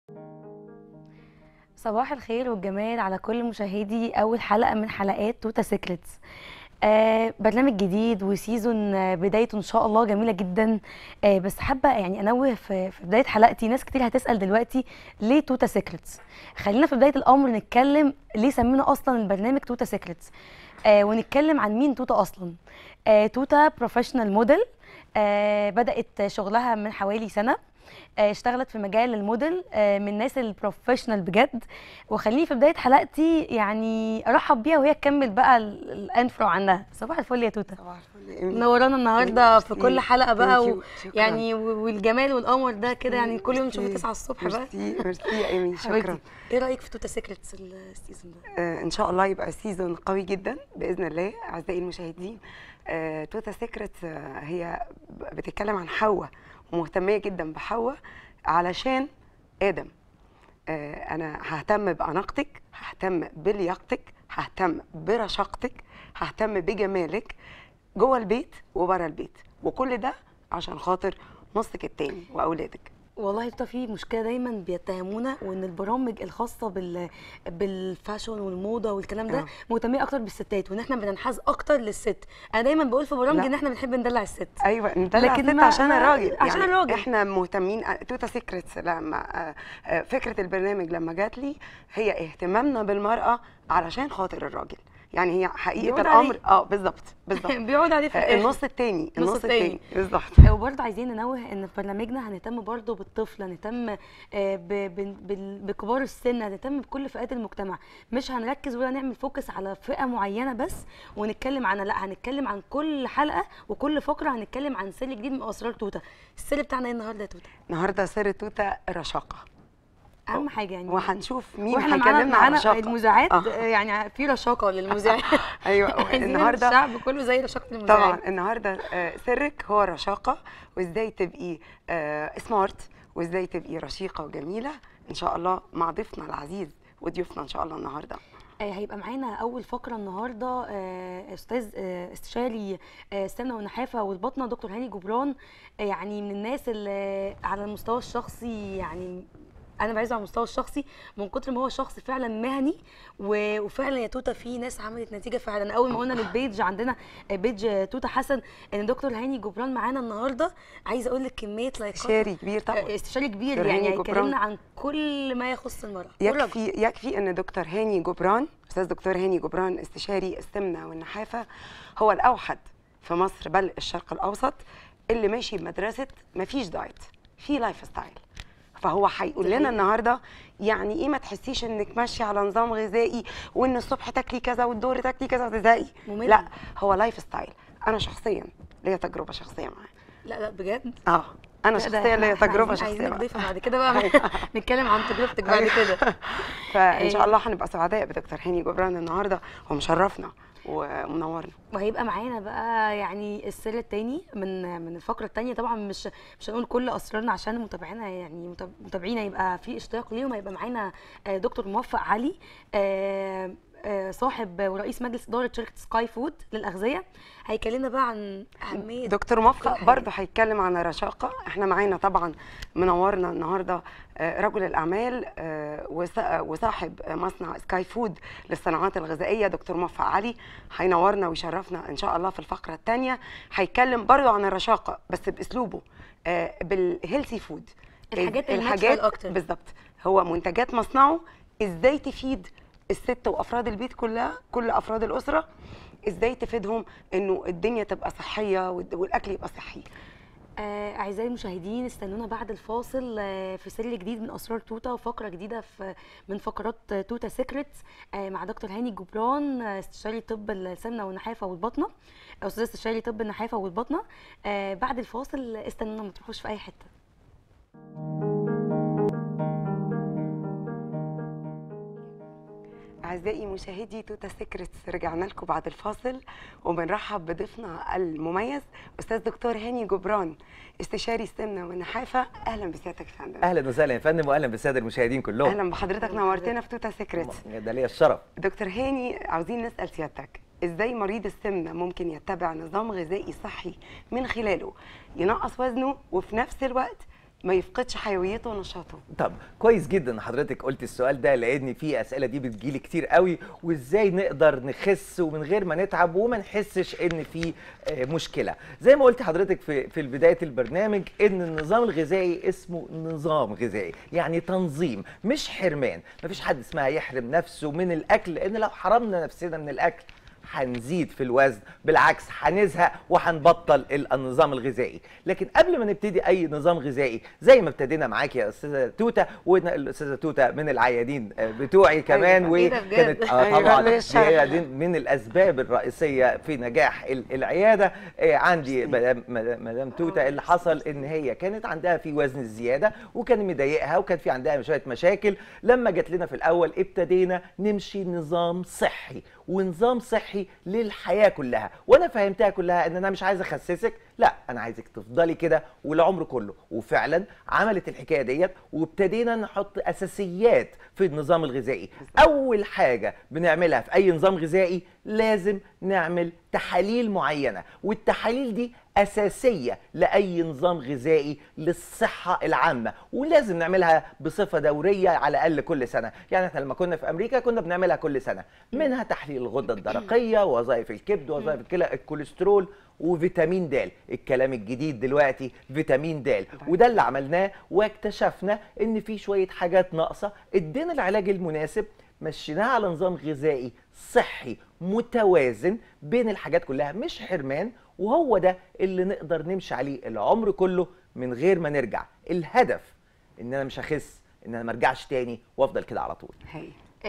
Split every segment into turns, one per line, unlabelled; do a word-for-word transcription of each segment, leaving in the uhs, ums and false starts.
صباح الخير والجمال على كل مشاهدي اول حلقه من حلقات توتا سيكريتس. آه برنامج جديد وسيزون آه بدايته ان شاء الله جميله جدا. آه بس حابه يعني انوه في, في بدايه حلقتي، ناس كتير هتسال دلوقتي ليه توتا سيكريتس. خلينا في بدايه الامر نتكلم ليه سمينا اصلا البرنامج توتا سيكريتس، آه ونتكلم عن مين توتا اصلا. آه توتا بروفيشنال موديل، آه بدات شغلها من حوالي سنه. آه، اشتغلت في مجال الموديل، آه، من الناس البروفيشنال بجد. وخليني في بدايه حلقتي يعني ارحب بيها وهي تكمل بقى ال- الانفرو عنها. صباح الفل يا توته.
صباح الفل يا إيمي.
منورانا النهارده في كل
ميرسي.
حلقه بقى
ثانك
و...
يو. شكرا.
يعني و- والجمال والقمر ده كده، يعني كل يوم نشوفك
ميرسي.
تسعة الصبح بقى.
ميرسي ميرسي يا ايمي. شكرا.
حبيبتي، ايه رايك في توتا سيكريتس السيزون ده؟
آه ان شاء الله يبقى سيزون قوي جدا باذن الله. اعزائي المشاهدين، آه توتا سيكريت آه هي بتتكلم عن حواء، ومهتميه جدا بحواء علشان ادم. آه انا ههتم باناقتك، ههتم بلياقتك، ههتم برشاقتك، ههتم بجمالك جوه البيت وبره البيت، وكل ده عشان خاطر نصك التاني واولادك.
والله بتبقى في مشكله دايما بيتهمونا، وان البرامج الخاصه بال بالفاشن والموضه والكلام ده
آه.
مهتميه اكتر بالستات، وان احنا بننحاز اكتر للست. انا دايما بقول في برامج
لا.
ان احنا بنحب ندلع الست.
ايوه ندلع
لكن
الست
ما-
عشان
ما-
الراجل،
عشان
يعني
الراجل.
احنا مهتمين. توتا سيكريتس لما آه، آه، فكره البرنامج لما جات لي هي اهتمامنا بالمراه علشان خاطر الراجل. يعني هي حقيقه
بيعود
الامر
عليه.
اه بالظبط بالظبط.
بيقعد عليه في
آه،
الاخر.
النص التاني
النص
النص
التاني.
التاني بالظبط.
وبرضه عايزين ننوه ان في برنامجنا هنهتم برضه بالطفل، هنهتم آه، ب- ب- بال- بكبار السن، هنهتم بكل فئات المجتمع. مش هنركز ولا نعمل فوكس على فئه معينه بس ونتكلم عنها، لا هنتكلم عن كل حلقه وكل فقره هنتكلم عن سر جديد من اسرار توته. السر بتاعنا ايه النهارده يا توته؟
النهارده سر توتا الرشاقه،
اهم حاجه يعني.
وهنشوف مين
واحنا معانا
هيكلمنا عن
معانا
الرشاقه.
المذيعات،
آه.
آه، يعني في رشاقه للمذيعات.
ايوه
عايزين
النهارده
الشعب كله زي رشاقه المذيعات.
طبعا النهارده آه، سرك هو الرشاقه، وازاي تبقي آه، سمارت، وازاي تبقي رشيقه وجميله ان شاء الله مع ضيفنا العزيز وضيوفنا ان شاء الله النهارده.
آه، هيبقى معانا اول فقره النهارده آه، استاذ آه، استشاري آه، السمنه والنحافه والبطنه دكتور هاني جبران. آه، يعني من الناس اللي على المستوى الشخصي، يعني انا بعزه على المستوى الشخصي من كتر ما هو شخص فعلا مهني. و- وفعلا يا توته في ناس عملت نتيجه فعلا. اول ما قلنا للبيج عندنا آه، بيج توته حسن ان دكتور هاني جبران معانا النهارده، عايزه اقول لك كميه لايكات.
استشاري كبير طبعا.
آه، استشاري كبير،
دكتور
يعني
هاني جبران.
هيكلمنا عن كل ما يخص المراه والرجل.
يكفي يكفي ان دكتور هاني جبران، استاذ دكتور هاني جبران استشاري السمنه والنحافه، هو الاوحد في مصر بل الشرق الاوسط اللي ماشي بمدرسه مفيش دايت، في لايف ستايل. فهو هيقول لنا النهارده يعني ايه ما تحسيش انك ماشيه على نظام غذائي، وان الصبح تاكلي كذا والظهر تاكلي كذا وتزهقي.
ممل.
لا، هو لايف ستايل. انا شخصيا ليا تجربه شخصيه معاه.
لا لا بجد.
اه انا
لا، ده
شخصيا ليا
إحنا
تجربه
عايزين-
شخصيه
عايزين
معاه.
نضيفها بعد كده بقى. نتكلم عن تجربتك بعد كده.
فان شاء الله هنبقى سعداء بدكتور هاني جبران النهارده، هو مشرفنا ومنورنا.
وهيبقى معانا بقى يعني السر التاني من من الفقره التانيه. طبعا مش مش هنقول كل اسرارنا عشان متابعينا، يعني متاب- متابعينا يبقى في اشتياق ليهم. هيبقى معانا آه، دكتور موفق علي، آه، آه، صاحب ورئيس مجلس اداره شركه سكاي فود للاغذيه. هيكلمنا بقى عن اهميه
دكتور
كل
موفق
حاجة.
برضه هيتكلم عن الرشاقه. احنا معانا طبعا منورنا النهارده آه، رجل الاعمال آه، وصا- وصاحب مصنع سكاي فود للصناعات الغذائيه دكتور موفق علي. هينورنا ويشرفنا ان شاء الله في الفقره الثانيه. هيتكلم برضه عن الرشاقه بس باسلوبه آه، بالهيلثي فود،
الحاجات
الحاجات
الناتشرال اكتر.
بالظبط. هو منتجات مصنعه ازاي تفيد الست وافراد البيت كلها، كل افراد الاسره، ازاي تفيدهم انه الدنيا تبقى صحيه والاكل يبقى صحي.
آه، أعزائي المشاهدين استنونا بعد الفاصل آه، في سر جديد من أسرار توتا، وفقرة جديدة في من فقرات توتا سيكريتس آه، مع دكتور هاني جبران، آه، استشاري طب السمنة والنحافة والبطنة، أستاذ استشاري طب النحافة والبطنة. آه، بعد الفاصل استنونا، ما تروحوش في أي حتة.
أعزائي مشاهدي توتا سيكريتس، رجعنا لكم بعد الفاصل وبنرحب بضيفنا المميز أستاذ دكتور هاني جبران، استشاري السمنة والنحافة. أهلا بسيادتك يا فندم.
اهلا وسهلا يا فندم، واهلا بالساده المشاهدين كلهم.
أهلا بحضرتك، نورتنا في توتا سيكريتس.
ده ليا الشرف.
دكتور هاني، عاوزين نسأل سيادتك ازاي مريض السمنة ممكن يتبع نظام غذائي صحي من خلاله ينقص وزنه وفي نفس الوقت ما يفقدش حيويته ونشاطه.
طب كويس جدا ان حضرتك قلت السؤال ده، لان في اسئله دي بتجيلي كتير قوي، وازاي نقدر نخس ومن غير ما نتعب وما نحسش ان في مشكله. زي ما قلت حضرتك في في بدايه البرنامج ان النظام الغذائي اسمه نظام غذائي، يعني تنظيم مش حرمان. مفيش حد اسمها يحرم نفسه من الاكل، لان لو حرمنا نفسنا من الاكل هنزيد في الوزن، بالعكس هنزهق وهنبطل النظام الغذائي. لكن قبل ما نبتدي اي نظام غذائي زي ما ابتدينا معاك يا استاذه توته، والاستاذه توته من العيادين بتوعي كمان، وكانت اه طبعا هي دي من الاسباب الرئيسيه في نجاح العياده. آه عندي مدام مدام توته اللي حصل ان هي كانت عندها في وزن زياده وكان مضايقها وكان في عندها شويه مشاكل. لما جت لنا في الاول ابتدينا نمشي نظام صحي، ونظام صحي للحياه كلها، وانا فهمتها كلها ان انا مش عايز اخسسك، لا انا عايزك تفضلي كده والعمر كله. وفعلا عملت الحكايه ديت، وابتدينا نحط اساسيات في النظام الغذائي. اول حاجه بنعملها في اي نظام غذائي لازم نعمل تحاليل معينه، والتحاليل دي اساسيه لاي نظام غذائي للصحه العامه، ولازم نعملها بصفه دوريه على الاقل كل سنه. يعني احنا لما كنا في امريكا كنا بنعملها كل سنه، منها تحليل الغده الدرقيه، وظائف الكبد، وظائف الكلى، الكوليسترول، وفيتامين د. الكلام الجديد دلوقتي فيتامين د، وده اللي عملناه واكتشفنا ان في شويه حاجات ناقصه، ادينا العلاج المناسب، مشيناها على نظام غذائي صحي متوازن بين الحاجات كلها، مش حرمان. وهو ده اللي نقدر نمشي عليه العمر كله من غير ما نرجع. الهدف ان انا مش هخس، ان انا ما ارجعش تاني وافضل كده على طول.
هي.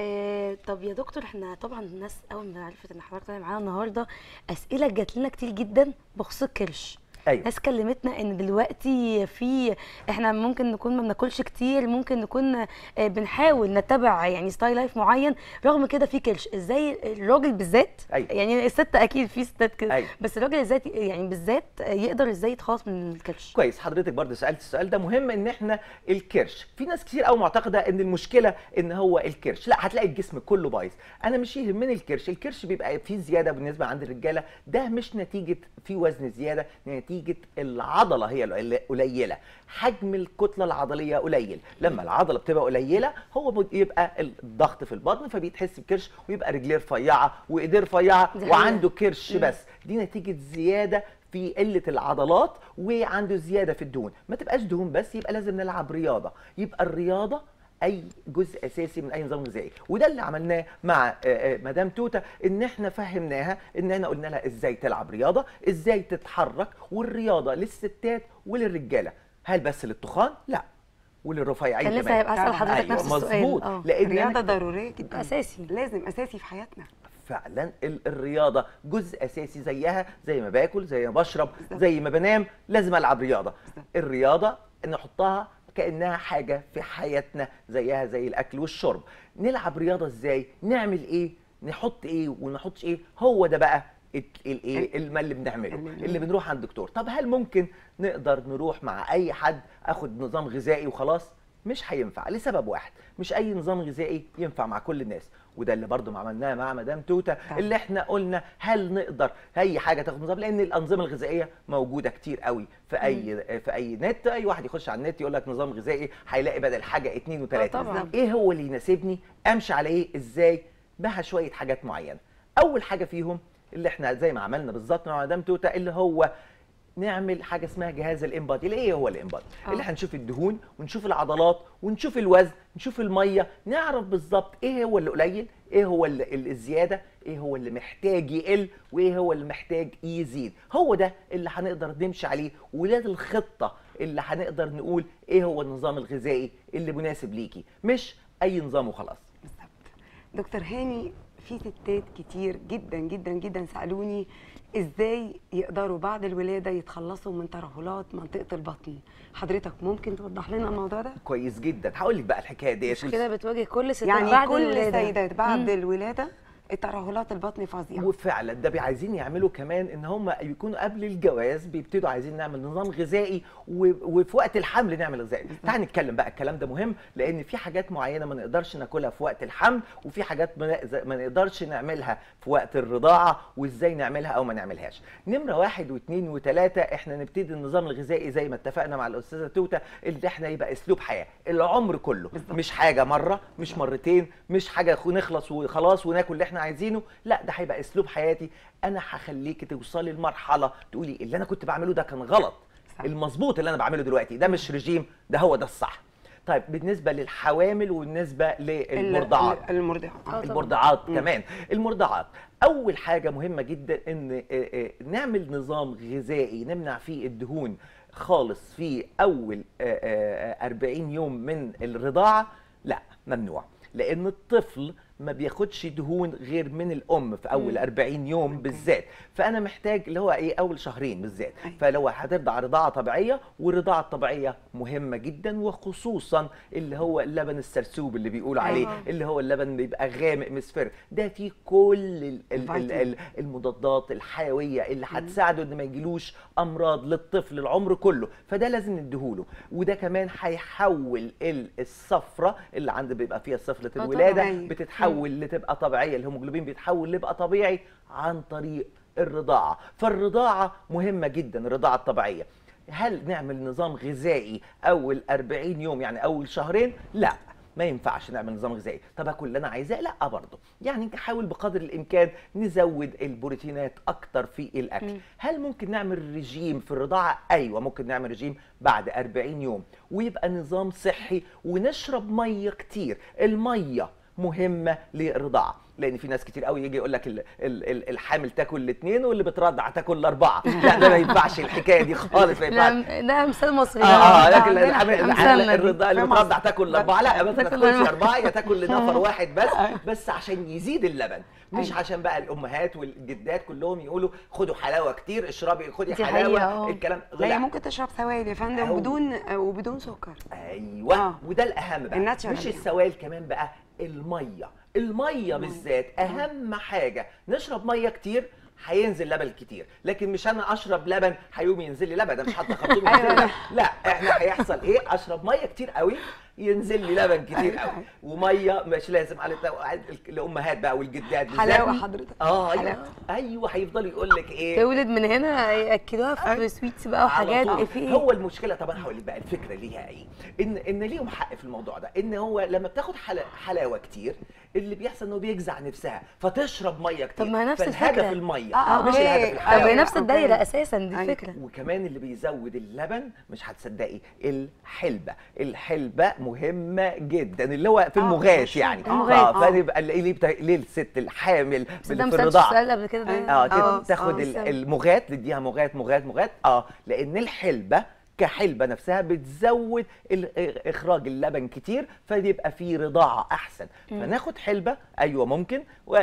آه طب يا دكتور، احنا طبعا الناس اول ما عرفت ان حضرتك طالع معانا النهارده اسئله جات لنا كتير جدا بخصوص الكرش.
أيوة.
ناس كلمتنا ان دلوقتي في احنا ممكن نكون ما بناكلش كتير، ممكن نكون بنحاول نتبع يعني ستايل لايف معين، رغم كده في كرش. ازاي الراجل بالذات،
أيوة.
يعني الست اكيد في ستات كده،
أيوة.
بس الراجل ازاي يعني بالذات يقدر ازاي يتخلص من الكرش؟
كويس حضرتك برضه سالت السؤال ده مهم. ان احنا الكرش، في ناس كتير قوي معتقده ان المشكله ان هو الكرش، لا هتلاقي الجسم كله بايظ. انا مش يهمني الكرش. الكرش بيبقى فيه زياده بالنسبه عند الرجاله، ده مش نتيجه في وزن زياده، نتيجه العضله هي قليله، حجم الكتله العضليه قليل. لما العضله بتبقى قليله هو بيبقى الضغط في البطن، فبيتحس بكرش، ويبقى رجليه رفيعه وايديه رفيعه وعنده كرش. بس دي نتيجه زياده في قله العضلات، وعنده زياده في الدهون. ما تبقاش دهون بس، يبقى لازم نلعب رياضه. يبقى الرياضه اي جزء اساسي من اي نظام غذائي، وده اللي عملناه مع مدام توته، ان احنا فهمناها، ان احنا قلنا لها ازاي تلعب رياضه، ازاي تتحرك. والرياضه للستات وللرجاله. هل بس للتخان؟ لا، وللرفيعين
كان لسه هيبقى اسال حضرتك
أيوة
نفس السؤال.
مظبوط، لان
الرياضه ضروريه جدا،
اساسي،
لازم اساسي في حياتنا.
فعلا الرياضه جزء اساسي، زيها زي ما باكل، زي ما بشرب، زي ما بنام، لازم العب رياضه. الرياضه نحطها كأنها حاجة في حياتنا، زيها زي الأكل والشرب. نلعب رياضة ازاي؟ نعمل ايه؟ نحط ايه ونحطش ايه؟ هو ده بقى الايه اللي بنعمله، اللي بنروح عند الدكتور. طب هل ممكن نقدر نروح مع اي حد اخد نظام غذائي وخلاص؟ مش هينفع، لسبب واحد، مش اي نظام غذائي ينفع مع كل الناس. وده اللي برضو ما عملناه مع مدام توته، اللي احنا قلنا هل نقدر اي حاجه تاخد نظام، لان الانظمه الغذائيه موجوده كتير قوي في اي مم. في اي نت. اي واحد يخش على النت يقول لك نظام غذائي، هيلاقي بدل حاجه اتنين وتلاته. ايه هو اللي يناسبني؟ امشي على ايه؟ ازاي؟ بها شويه حاجات معينه. اول حاجه فيهم اللي احنا زي ما عملنا بالظبط مع مدام توته، اللي هو نعمل حاجه اسمها جهاز الانبادي. اللي ايه هو الانبادي؟ اللي هنشوف الدهون ونشوف العضلات ونشوف الوزن، نشوف الميه، نعرف بالظبط ايه هو اللي قليل، ايه هو اللي الزياده، ايه هو اللي محتاج يقل، وايه هو اللي محتاج يزيد. هو ده اللي هنقدر نمشي عليه، وده الخطه اللي هنقدر نقول ايه هو النظام الغذائي اللي مناسب ليكي، مش اي نظام وخلاص.
بالظبط. دكتور هاني، في ستات كتير جدا جدا جدا سالوني ازاي يقدروا بعد الولاده يتخلصوا من ترهلات منطقه البطن. حضرتك ممكن توضح لنا الموضوع ده؟
كويس جدا، هقول لك بقى الحكايه دي.
مش كده بتواجه كل ستات
يعني
بعد
كل
الولاده؟
السيدات بعد مم. الولاده الترهلات البطن فظيعه.
وفعلا ده عايزين يعملوا كمان ان هم يكونوا قبل الجواز بيبتدوا عايزين نعمل نظام غذائي، وفي وقت الحمل نعمل غذائي. تعال نتكلم بقى، الكلام ده مهم لان في حاجات معينه ما نقدرش ناكلها في وقت الحمل، وفي حاجات ما نقدرش نعملها في وقت الرضاعه، وازاي نعملها او ما نعملهاش. نمره واحد واثنين وثلاثه، احنا نبتدي النظام الغذائي زي ما اتفقنا مع الاستاذه توته، اللي احنا يبقى اسلوب حياه العمر كله بالضبط. مش حاجه مره، مش مرتين، مش حاجه نخلص وخلاص وناكل اللي احنا عايزينه، لا ده هيبقى اسلوب حياتي. انا هخليكي توصلي لمرحله تقولي اللي انا كنت بعمله ده كان غلط، صح. المظبوط اللي انا بعمله دلوقتي ده مش رجيم، ده هو ده الصح. طيب بالنسبه للحوامل وبالنسبه للمرضعات،
المرضعات
المرضعات كمان، المرضعات اول حاجه مهمه جدا ان نعمل نظام غذائي نمنع فيه الدهون خالص في اول أربعين يوم من الرضاعه. لا ممنوع، لان الطفل ما بياخدش دهون غير من الام في اول أربعين يوم أوكي. بالذات، فانا محتاج اللي هو ايه اول شهرين بالذات. فلو هترضع رضاعه طبيعيه، والرضاعه الطبيعيه مهمه جدا، وخصوصا اللي هو اللبن السرسوب اللي بيقولوا عليه أيوة. اللي هو اللبن بيبقى غامق مصفر، ده فيه كل ال ال ال المضادات الحيويه اللي هتساعده ان ما يجيلوش امراض للطفل العمر كله، فده لازم نديهوله. وده كمان هيحول الصفره اللي عند بيبقى فيها صفره الولاده بتتحول بتتحول لتبقى طبيعيه، الهيموجلوبين بيتحول ليبقى طبيعي عن طريق الرضاعه. فالرضاعه مهمه جدا، الرضاعه الطبيعيه. هل نعمل نظام غذائي اول أربعين يوم يعني اول شهرين؟ لا ما ينفعش نعمل نظام غذائي. طب اكل اللي انا عايزاه؟ لا برضه، يعني نحاول بقدر الامكان نزود البروتينات اكتر في الاكل. م. هل ممكن نعمل رجيم في الرضاعه؟ ايوه ممكن نعمل رجيم بعد أربعين يوم، ويبقى نظام صحي، ونشرب ميه كتير. الميه مهمه للرضاعه، لان في ناس كتير قوي يجي يقول لك الحامل تاكل الاثنين واللي بترضع تاكل الاربعه. لا ده ما ينفعش، الحكايه دي خالص ما ينفعش.
ده مثال مصري.
اه اه لكن الرضاعه اللي بترضع تاكل الاربعه، لا ما تاكلش اربعه، يا تاكل لنفر واحد بس، بس عشان يزيد اللبن، مش عشان بقى الامهات والجدات كلهم يقولوا خدوا حلاوه كتير، اشربي خدي حلاوه، الكلام
لا. لا ممكن تشرب سوائل يا فندم وبدون وبدون سكر.
ايوه آه. وده الاهم بقى، مش السوائل كمان بقى، الميه. الميه بالذات اهم حاجه، نشرب ميه كتير هينزل لبن كتير، لكن مش انا اشرب لبن هيقوم ينزل لي لبن، ده مش حتى خرطوم ينزل لي. لا احنا هيحصل ايه؟ اشرب ميه كتير قوي ينزل لي لبن كتير قوي، وميه مش لازم على الامهات بقى والجدات
حلاوه حضرتك.
اه ايوه ايوه هيفضل يقول لك ايه،
تولد من هنا ياكلوها في سويتس بقى وحاجات
في ايه. هو المشكله طبعا هقول لك بقى الفكره ليها ايه، ان ان ليهم حق في الموضوع ده، ان هو لما بتاخد حلاوه كتير اللي بيحصل انه بيجزع نفسها فتشرب ميه كتير.
طب ما نفس الفكره،
فالهدف الميه
آه
مش الهدف الحلاوه.
طب نفس الدايره اساسا دي الفكره.
وكمان اللي بيزود اللبن مش هتصدقي، الحلبه. الحلبه مهمه جدا، اللي هو في المغات يعني اه فنبقى ليه الست الحامل في الرضاعه
قبل كده
اه كده تاخد المغات، تديها مغات مغات مغات اه لان الحلبه كحلبة نفسها بتزود اخراج اللبن كتير، فيبقى فيه رضاعه احسن. م. فناخد حلبة ايوه ممكن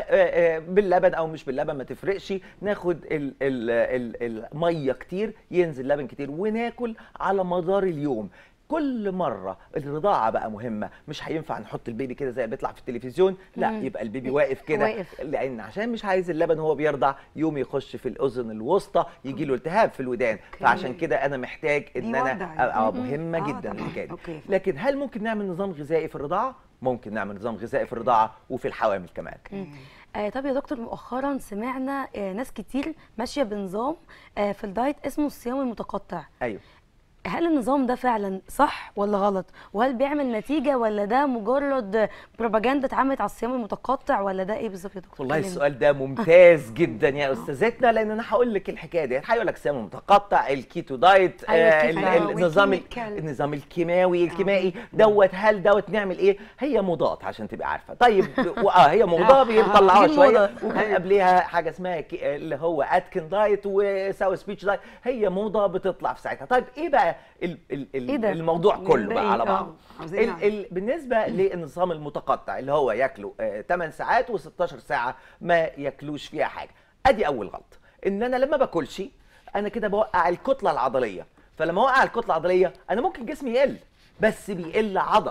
باللبن او مش باللبن ما تفرقش، ناخد ال ال ال الميه كتير ينزل لبن كتير، وناكل على مدار اليوم. كل مره الرضاعه بقى مهمه، مش هينفع نحط البيبي كده زي اللي بيطلع في التلفزيون، لا مم. يبقى البيبي واقف كده، لان عشان مش عايز اللبن وهو بيرضع يوم يخش في الاذن الوسطى يجي له التهاب في الودان. فعشان كده انا محتاج ان انا اه مهمه آه جدا الحكايه دي. لكن هل ممكن نعمل نظام غذائي في الرضاعه؟ ممكن نعمل نظام غذائي في الرضاعه وفي الحوامل كمان.
آه طب يا دكتور، مؤخرا سمعنا آه ناس كتير ماشيه بنظام آه في الدايت اسمه الصيام المتقطع.
ايوه،
هل النظام ده فعلا صح ولا غلط؟ وهل بيعمل نتيجه ولا ده مجرد بروباجندا اتعملت على الصيام المتقطع، ولا ده ايه بالظبط يا دكتور؟
والله السؤال ده ممتاز جدا يا استاذتنا، لان انا هقول لك الحكايه دي. هيقول لك الصيام المتقطع، الكيتو دايت، آه النظام النظام الكيماوي الكيمائي دوت، هل دوت نعمل ايه؟ هي موضات عشان تبقى عارفه. طيب اه هي موضه بيطلعوها شويه، وكان قبليها حاجه اسمها اللي هو اتكن دايت وساو سبيتش دايت، هي موضه بتطلع في ساعتها. طيب ايه بقى ال ال ال الموضوع كله بقى على بعضه؟ بالنسبه للنظام المتقطع اللي هو ياكلوا آه ثمان ساعات و16 ساعه ما ياكلوش فيها حاجه، ادي اول غلطه. ان انا لما باكلش انا كده بوقع الكتله العضليه، فلما اوقع الكتله العضليه انا ممكن جسمي يقل، بس بيقل عضل،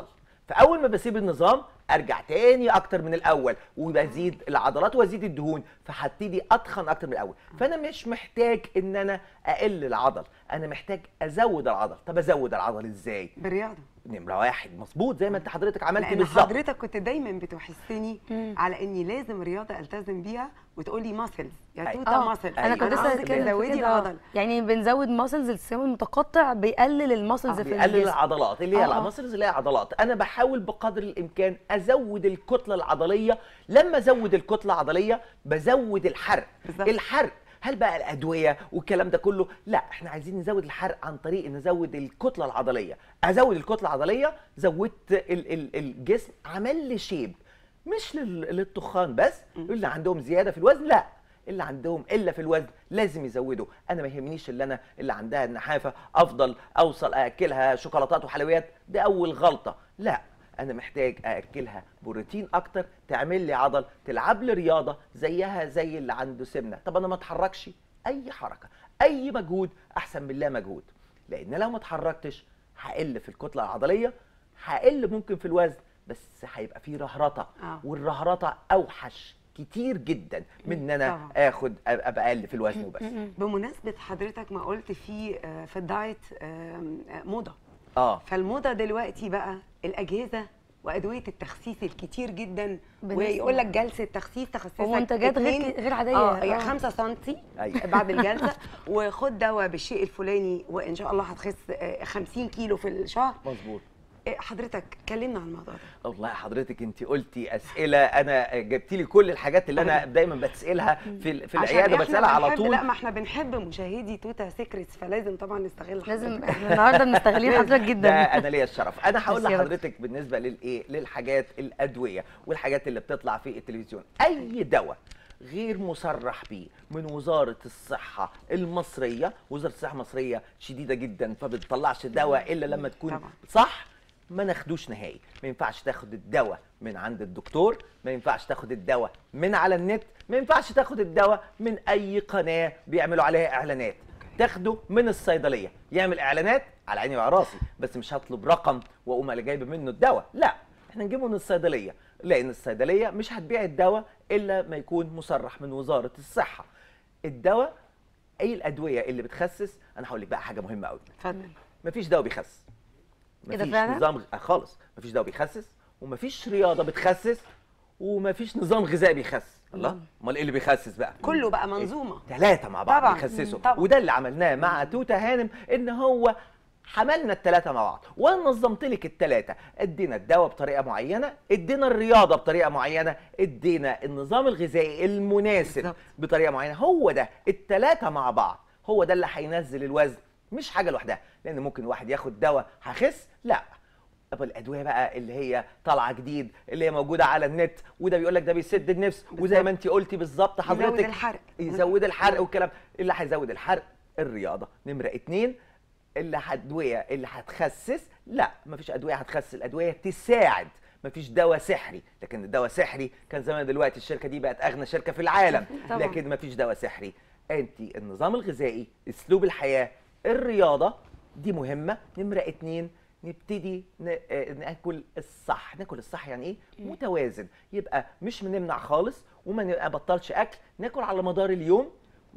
فاول ما بسيب النظام ارجع تاني اكتر من الاول وبزيد العضلات وازيد الدهون، فهبتدي اتخن اكتر من الاول. فانا مش محتاج ان انا اقل العضل، انا محتاج ازود العضل. طب ازود العضل ازاي؟
بالرياضه.
نمره واحد مظبوط زي ما انت حضرتك عملت
لان
بالظبط.
حضرتك كنت دايما بتحسني على اني لازم رياضه التزم بيها وتقولي ماسلز يا
أي.
توته
اه
ماسل.
انا كنت لسه
قصدك
هتكلم في
تزودي
كده.
العضل.
يعني بنزود ماسلز، الصيام المتقطع بيقلل الماسلز
آه،
في
بيقلل
الجسم.
العضلات اللي هي
آه، آه.
المسلز اللي هي عضلات. انا بحاول بقدر الامكان ازود الكتله العضليه. لما ازود الكتله العضليه بزود الحرق.
بالظبط.
الحرق هل بقى الادويه والكلام ده كله؟ لا، احنا عايزين نزود الحرق عن طريق نزود الكتله العضليه. ازود الكتله العضليه زودت ال ال الجسم، عمل لي شيب. مش لل- للتخان بس اللي عندهم زياده في الوزن، لا، اللي عندهم الا في الوزن لازم يزودوا. انا ما يهمنيش اللي انا اللي عندها النحافه افضل اوصل اكلها شوكولاتات وحلويات، ده اول غلطه. لا، انا محتاج اكلها بروتين اكتر، تعمل لي عضل، تلعب لي رياضه زيها زي اللي عنده سمنه. طب انا ما اتحركش، اي حركه اي مجهود احسن من لا مجهود، لان لو ما اتحركتش هقل في الكتله العضليه، هقل ممكن في الوزن، بس هيبقى فيه رهرطه.
آه.
والرهرطه اوحش كتير جدا من ان انا
طبعاً.
اخد ابقى اقل في الوزن وبس.
بمناسبه حضرتك ما قلت في آه، في الدايت آم، آه، موضه.
اه
فالموضه دلوقتي بقى الاجهزه وادويه التخسيس الكتير جدا،
بالنسبة-
ويقول لك جلسه تخسيس تخسسك
ومنتجات غير
اتنين-
ك- غير عادية.
اه
آه.
يعني خمسة سم
أيوة.
بعد الجلسه، وخد دواء بالشيء الفلاني وان شاء الله هتخس آه، خمسين كيلو في الشهر.
مظبوط.
آه، حضرتك كلمنا عن الموضوع ده.
والله حضرتك انت قلتي اسئله، انا جبتي لي كل الحاجات اللي انا دايما بتسالها في ال- في
عشان
العياده،
إحنا
بسالها على
بنحب-
طول.
لا، ما احنا بنحب مشاهدي توتا سيكريتس، فلازم طبعا نستغل
لازم
حضرتك.
احنا النهارده مستغلين حضرتك
ده
جدا.
انا ليا الشرف. انا هقول
بس يا دكتور.
لحضرتك بالنسبه للايه للحاجات الادويه والحاجات اللي بتطلع في التلفزيون، اي دواء غير مصرح بيه من وزاره الصحه المصريه، وزاره الصحه المصريه شديده جدا فما بتطلعش دواء الا لما تكون
طبعا.
صح، ما ناخدوش نهائي. ما ينفعش تاخد الدواء من عند الدكتور، ما ينفعش تاخد الدواء من على النت، ما ينفعش تاخد الدواء من اي قناه بيعملوا عليها اعلانات. تاخده من الصيدليه، يعمل اعلانات على عيني وعلى راسي، بس مش هطلب رقم واقوم اللي جايب منه الدواء، لا، احنا نجيبه من الصيدليه، لان الصيدليه مش هتبيع الدواء الا ما يكون مصرح من وزاره الصحه. الدواء اي الادويه اللي بتخسس، انا هقول لك بقى حاجه مهمه قوي،
اتفضل.
مفيش دواء بيخسس.
إيه ده
مفيش
فعلا؟
نظام غ- خالص، مفيش دواء بيخسس، ومفيش رياضه بتخسس، ومفيش نظام غذائي بيخسس. الله، امال ايه اللي بيخسس بقى؟
كله بقى منظومه.
ثلاثه مع بعض
طبعاً.
بيخسسوا.
مم، طبعاً.
وده اللي عملناه مع توته هانم، ان هو حملنا الثلاثه مع بعض، وانا نظمت لك الثلاثه. ادينا الدواء بطريقه معينه، ادينا الرياضه بطريقه معينه، ادينا النظام الغذائي المناسب
بالظبط.
بطريقه معينه. هو ده الثلاثه مع بعض، هو ده اللي هينزل الوزن، مش حاجه لوحدها. لان ممكن واحد ياخد دواء هخس، لا. طب الادويه بقى اللي هي طالعه جديد، اللي هي موجوده على النت، وده بيقول لك ده بيسد النفس، وزي ما انت قلتي بالظبط حضرتك
يزود الحرق.
يزود الحرق والكلام. اللي هيزود الحرق الرياضه. نمره اتنين، اللي ادويه اللي هتخسس، لا، مفيش ادويه هتخسس، الادويه تساعد، مفيش دواء سحري. لكن الدواء سحري كان زمان، دلوقتي الشركه دي بقت اغنى شركه في العالم.
طبعاً.
لكن مفيش دواء سحري. انت النظام الغذائي، اسلوب الحياه، الرياضه، دي مهمه. نمره اتنين، نبتدي ن- آه، ناكل الصح. ناكل الصح يعني ايه؟ متوازن، يبقى مش بنمنع خالص وما نبطلش اكل، ناكل على مدار اليوم،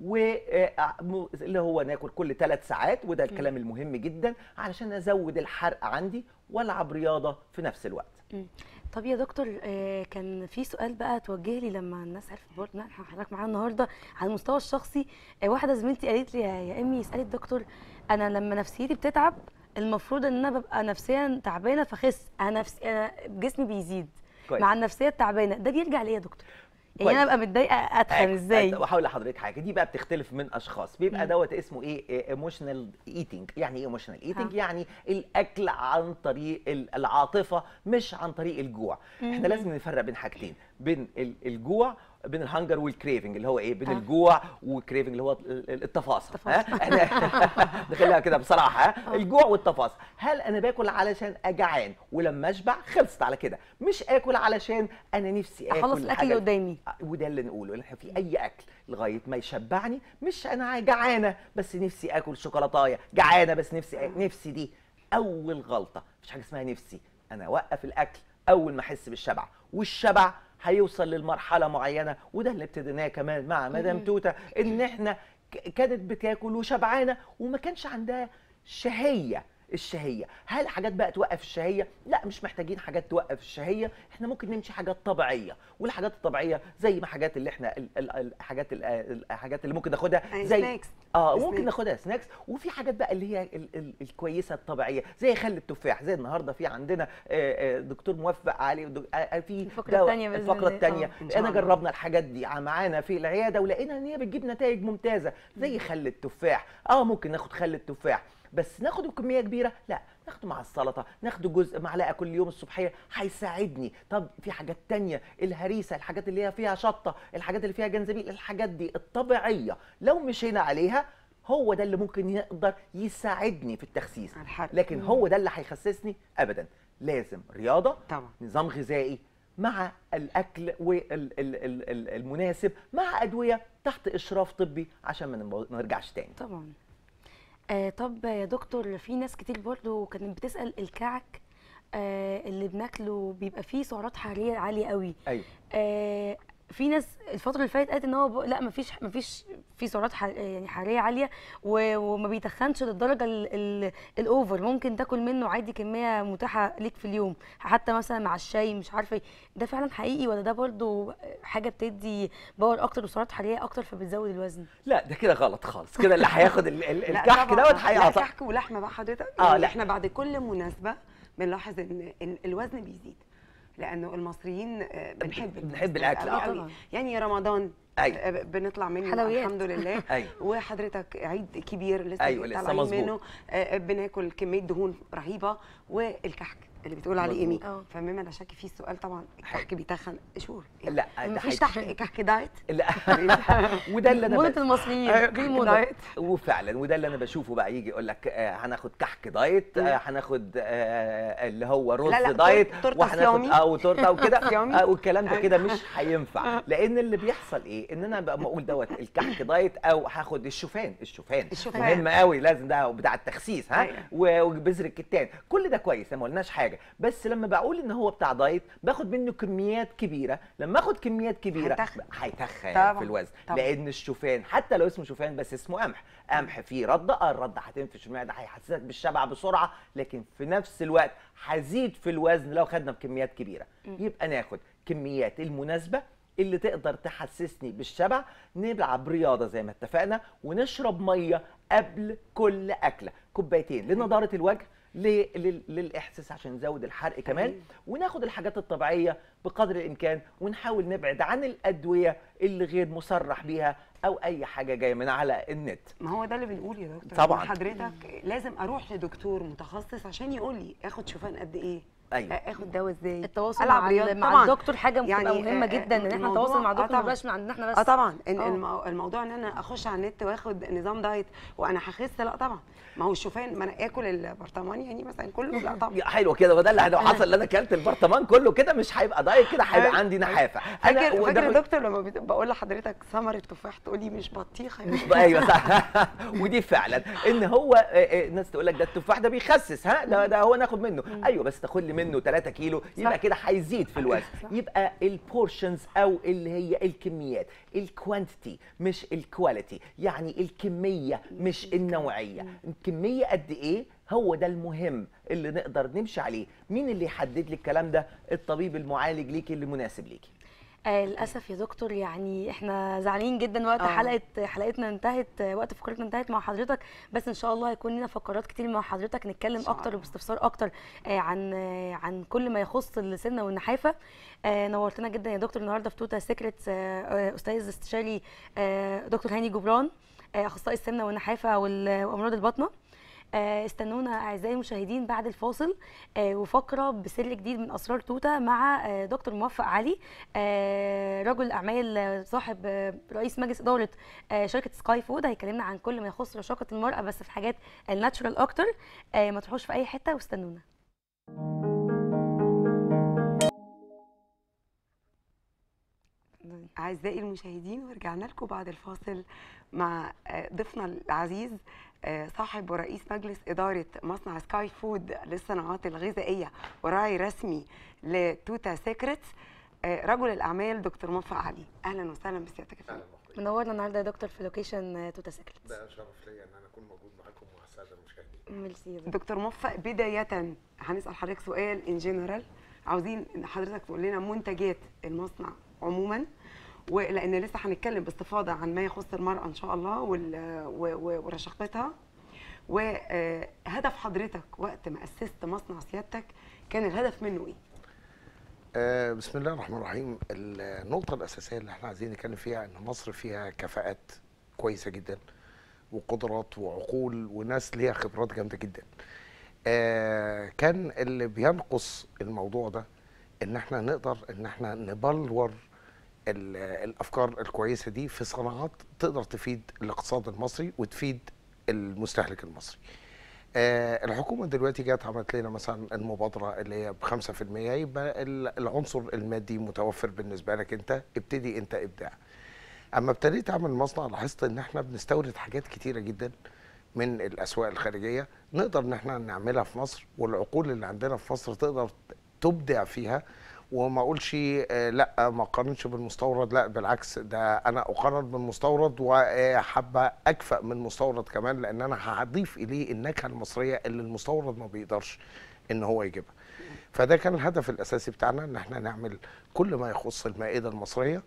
واللي هو ناكل كل ثلاث ساعات. وده الكلام المهم جدا علشان ازود الحرق عندي والعب رياضه في نفس الوقت.
مم. طب يا دكتور، آه، كان في سؤال بقى توجه لي لما الناس عرفت برضه ان احنا حضرتك معانا النهارده. على المستوى الشخصي، آه، واحده زميلتي قالت لي يا يا امي اسالي الدكتور، انا لما نفسيتي بتتعب المفروض ان انا ببقى نفسيا تعبانه فخس، انا نفسي انا جسمي بيزيد
كويس.
مع النفسيه التعبانه، ده بيرجع ليه يا دكتور؟ يعني
كويس.
انا ابقى متضايقه اتخن ازاي؟
وهقول لحضرتك حاجه، دي بقى بتختلف من اشخاص. بيبقى
مم.
دوت اسمه ايه؟ ايموشنال ايتنج. يعني ايه ايموشنال ايتنج؟
ها.
يعني الاكل عن طريق ال- العاطفه، مش عن طريق الجوع. احنا
مم.
لازم نفرق بين حاجتين، بين ال- الجوع، بين الهنجر والكريفنج، اللي هو ايه؟ بين
ها.
الجوع والكريفنج اللي هو ال- ال- التفاصيل.
التفاصيل.
احنا نخليها كده بصراحه، ها؟ الجوع والتفاصيل. هل انا باكل علشان اجعان ولما اشبع خلصت على كده؟ مش اكل علشان انا نفسي اكل
اخلص الاكل اللي
حاجة-
قدامي.
وده اللي نقوله، ان احنا في اي اكل لغايه ما يشبعني، مش انا جعانه بس نفسي اكل شوكولاتايه، جعانه بس نفسي نفسي دي اول غلطه. مفيش حاجه اسمها نفسي، انا اوقف الاكل اول ما احس بالشبع، والشبع هيوصل للمرحله معينه، وده اللي ابتديناه كمان مع مدام توته، ان احنا كانت بتاكل وشبعانه وما كانش عندها شهيه. الشهيه، هل حاجات بقى توقف الشهيه؟ لا، مش محتاجين حاجات توقف الشهيه، احنا ممكن نمشي حاجات طبيعيه، والحاجات الطبيعيه زي ما حاجات اللي احنا ال- ال- الحاجات ال- الحاجات اللي ممكن ناخدها زي
سناكس.
اه ممكن
سناكس.
ناخدها سناكس، وفي حاجات بقى اللي هي ال ال الكويسه الطبيعيه زي خل التفاح، زي النهارده في عندنا آه، آه، دكتور موفق علي ودك- آه، آه، في
الفقرة
دواء-
التانية بإذن
الفقره
الله.
الثانيه
آه، إن شاء
انا
الله.
جربنا الحاجات دي معانا في العياده ولقينا ان هي بتجيب نتائج ممتازه زي خل التفاح. اه ممكن ناخد خل التفاح، بس ناخده بكميه كبيره؟ لا، ناخده مع السلطه، ناخده جزء معلقه كل يوم الصبحيه هيساعدني. طب في حاجات تانية، الهريسه، الحاجات اللي هي فيها شطه، الحاجات اللي فيها جنزبيل، الحاجات دي الطبيعيه لو مشينا عليها هو ده اللي ممكن يقدر يساعدني في التخسيس.
على الحرق.
لكن هو ده اللي هيخسسني؟ ابدا. لازم رياضه،
طبعا.
نظام غذائي، مع الاكل والمناسب، مع ادويه تحت اشراف طبي عشان ما نبو- ما نرجعش تاني.
طبعا. آه طب يا دكتور، في ناس كتير برضو كانت بتسأل الكعك آه اللي بناكله بيبقى فيه سعرات حرارية عالية قوي.
ايوه.
آه في ناس الفترة اللي فاتت قالت ان هو ب... لا مفيش مفيش في سعرات ح... يعني حرارية عالية و... وما بيتخنش للدرجة ال... ال... الاوفر، ممكن تاكل منه عادي كمية متاحة ليك في اليوم، حتى مثلا مع الشاي، مش عارفة إيه. ده فعلا حقيقي ولا ده برضو حاجة بتدي باور اكتر وسعرات حرارية اكتر فبتزود الوزن؟
لا، ده كده غلط خالص، كده اللي هياخد ال- ال-
لا
الكحك
طبعاً.
دوت
لا،
هيعطى.
كحك ولحمه بقى حضرتك.
آه،
يعني
لا.
احنا بعد كل مناسبه بنلاحظ ان إن الوزن بيزيد، لانه المصريين آه، بنحب
بنحب الأكل،
قوي
آه.
قوي.
طبعاً.
يعني رمضان
أيوة.
آه، بنطلع منه
حلويات.
الحمد لله.
أيوة.
وحضرتك عيد كبير لسه
أيوة، لسه
طالعين
مظبوط.
منه، آه، بناكل كميه دهون رهيبه، والكحك اللي بتقول عليه ايمي.
مظبوط.
اه.
فمما لا شك فيه السؤال طبعا، الكحك بيتخن شهور يعني.
لا، ده
مفيش
هيت-
تحت-
كحك دايت.
لا وده اللي انا
موضة
بس
المصريين دي موضة.
دايت.
وفعلا وده اللي انا بشوفه بقى، يجي يقول لك آه، هناخد كحك دايت، آه، هناخد آه، اللي هو رز
لا، لا،
دايت،
تورت- تورتة
وهناخد
صيامي.
اه وتورته وكده
صيامي.
آه، والكلام ده
أيوة.
كده مش هينفع، لان اللي بيحصل ايه، ان انا بقى بقول دوت الكحك دايت، او هاخد الشوفان الشوفان
الشوفان.
مهم قوي، لازم ده بتاع التخسيس ها،
أيوة.
و- وبذر الكتان، كل ده كويس، ما قلناش حاجه، بس لما بقول ان هو بتاع دايت باخد منه كميات كبيره، لما اخد كميات كبيره
هيتخن.
هيتخن
طبعاً.
في الوزن،
طبعاً.
لان الشوفان حتى لو اسمه شوفان بس اسمه قمح، قمح فيه رده، اه الرده هتنفش المعده، هيحسسك بالشبع بسرعه، لكن في نفس الوقت هزيد في الوزن لو خدنا بكميات كبيره. يبقى ناخد كميات المناسبه اللي تقدر تحسسني بالشبع، نلعب رياضه زي ما اتفقنا، ونشرب ميه قبل كل اكله، كوبايتين لنضاره الوجه، ل- لل- للاحساس عشان نزود الحرق كمان،
أيوة.
وناخد الحاجات الطبيعيه بقدر الامكان، ونحاول نبعد عن الادويه اللي غير مصرح بيها او اي حاجه جايه من على النت.
ما هو ده اللي بنقول يا دكتور.
طبعاً.
إن حضرتك لازم اروح لدكتور متخصص عشان يقول لي اخد شوفان قد ايه،
أيوة.
اخد دواء ازاي،
التواصل
ألعب
مع,
رياضة.
ال- مع
طبعاً.
الدكتور حاجه بتبقى
يعني،
مهمه
آه،
جدا، ان احنا
الموضوع-
نتواصل مع
آه
الدكتور ما
طبعاً.
يبقاش من عندنا احنا بس.
اه طبعا إن
آه.
المو... الموضوع ان انا اخش على النت واخد نظام دايت وانا هخس، لا طبعا. ما هو الشوفان، ما انا اكل البرطمان يعني مثلا كله، لا طبعا.
يا حلو كده، وده اللي لو حصل ان انا اكلت البرطمان كله كده مش هيبقى دايت، كده هيبقى عندي نحافه.
فاكر
وده
فاكر
ب-
يا دكتور لما بت- بقول لحضرتك ثمره تفاح تقولي مش بطيخه يا
ايوه صح. ودي فعلا ان هو آه، آه، الناس تقول لك ده التفاح ده بيخسس، ها ده, ده هو ناخد منه، ايوه بس تاخد لي منه ثلاثة كيلو يبقى كده هيزيد في الوزن. يبقى البورشنز او اللي هي الكميات، الكوانتيتي مش الكواليتي، يعني الكميه مش النوعيه، الكميه قد ايه هو ده المهم اللي نقدر نمشي عليه. مين اللي يحدد لي الكلام ده؟ الطبيب المعالج ليكي اللي مناسب ليكي.
آه للاسف يا دكتور، يعني احنا زعلانين جدا، وقت
آه.
حلقه حلقتنا انتهت، آه، وقت فقرتنا انتهت مع حضرتك، بس ان شاء الله هيكون لنا فقرات كتير مع حضرتك نتكلم
شاء
اكتر
الله.
وباستفسار اكتر آه عن آه عن كل ما يخص السمنه والنحافه. آه نورتنا جدا يا دكتور النهارده في توتا سيكريتس، آه آه استاذ استشاري آه دكتور هاني جبران، آه اخصائي السمنه والنحافه وال- وامراض البطنه. آه، استنونا اعزائي المشاهدين بعد الفاصل، آه، وفقره بسر جديد من اسرار توته مع آه، دكتور موفق علي، آه، رجل اعمال، آه، صاحب آه، رئيس مجلس اداره آه، شركه سكاي فود، هيكلمنا عن كل ما يخص رشاقه المراه بس في حاجات الناتشورال اكتر. آه، ما تروحوش في اي حته واستنونا.
أعزائي المشاهدين، ورجعنا لكم بعد الفاصل مع ضيفنا العزيز صاحب ورئيس مجلس إدارة مصنع سكاي فود للصناعات الغذائية وراعي رسمي لتوتا سيكريتس، رجل الأعمال دكتور موفق علي. أهلا وسهلا بسيادتك يا فندم.
منورنا النهارده يا دكتور في لوكيشن توتا سيكريتس.
ده شرف ليا ان انا اكون موجود معاكم ومع الساده المشاهدين.
ميرسي يا دكتور.
دكتور موفق، بداية هنسأل حضرتك سؤال ان جنرال، عاوزين ان حضرتك تقول لنا منتجات المصنع عموما، ولان لسه هنتكلم باستفاضه عن ما يخص المراه ان شاء الله ورشاقتها، وهدف حضرتك وقت ما اسست مصنع سيادتك كان الهدف منه ايه؟
آه بسم الله الرحمن الرحيم. النقطه الاساسيه اللي احنا عايزين نتكلم فيها ان مصر فيها كفاءات كويسه جدا وقدرات وعقول وناس ليها خبرات جامده جدا. آه كان اللي بينقص الموضوع ده ان احنا نقدر ان احنا نبلور الافكار الكويسه دي في صناعات تقدر تفيد الاقتصاد المصري وتفيد المستهلك المصري. آه الحكومه دلوقتي جت عملت لنا مثلا المبادره اللي هي ب خمسة في المية، يبقى العنصر المادي متوفر بالنسبه لك، انت ابتدي انت ابداع. اما ابتديت اعمل مصنع لاحظت ان احنا بنستورد حاجات كتيره جدا من الاسواق الخارجيه نقدر ان احنا نعملها في مصر، والعقول اللي عندنا في مصر تقدر تبدع فيها. وما اقولش آه لا ما اقارنش بالمستورد، لا بالعكس، ده انا اقارن بالمستورد وحابه اكفأ من المستورد كمان، لان انا هضيف اليه النكهه المصريه اللي المستورد ما بيقدرش ان هو يجيبها. فده كان الهدف الاساسي بتاعنا، ان احنا نعمل كل ما يخص المائده المصريه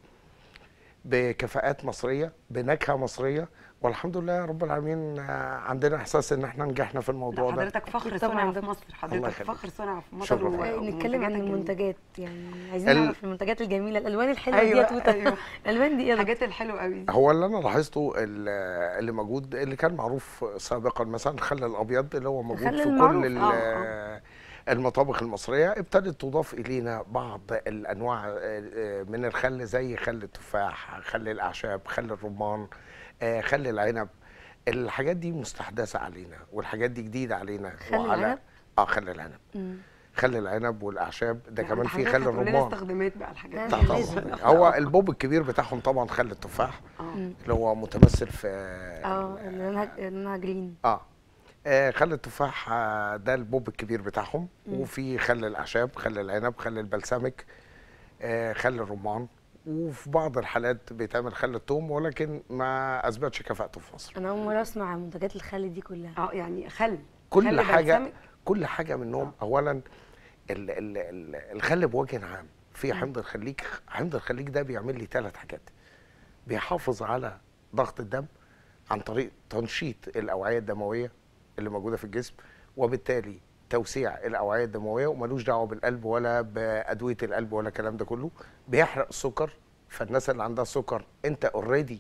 بكفاءات مصريه بنكهه مصريه، والحمد لله رب العالمين عندنا احساس ان احنا نجحنا في الموضوع ده.
حضرتك فخر صنع في مصر، حضرتك فخر صنع في مصر.
نتكلم عن المنتجات، يعني عايزين ال... نعرف المنتجات الجميله، الالوان الحلوه
أيوة
دي يا توته.
أيوة.
الالوان دي ايه؟
الحاجات الحلوه قوي دي.
هو اللي انا لاحظته اللي موجود اللي كان معروف سابقا، مثلا الخل الابيض اللي هو موجود في كل آه. المطابخ المصريه، ابتدت تضاف الينا بعض الانواع من الخل زي خل التفاح، خل الاعشاب، خل الرمان، خل العنب. الحاجات دي مستحدثه علينا والحاجات دي جديده علينا.
خل العنب؟
اه خل العنب. مم. خل العنب والاعشاب ده يعني كمان في خل الرمان.
استخدامات بقى الحاجات
دي طبعا. هو البوب الكبير بتاعهم طبعا خل التفاح اللي هو متمثل في
اه اللي لونها جرين.
اه آه خل التفاح ده البوب الكبير بتاعهم. مم. وفي خل الاعشاب، خل العنب، خل البلسمك، آه خل الرمان، وفي بعض الحالات بيتعمل خل الثوم، ولكن ما اثبتش كفاءته في مصر.
انا اول مره اسمع منتجات الخل دي كلها.
اه يعني خل
كل
خل
حاجه
بلسمك.
كل حاجه منهم. آه. اولا ال ال ال الخل بوجه عام في حمض الخليج. حمض الخليج ده بيعمل لي ثلاث حاجات: بيحافظ على ضغط الدم عن طريق تنشيط الاوعيه الدمويه اللي موجوده في الجسم، وبالتالي توسيع الاوعيه الدمويه، وملوش دعوه بالقلب ولا بادويه القلب ولا الكلام ده كله. بيحرق السكر، فالناس اللي عندها سكر انت اوريدي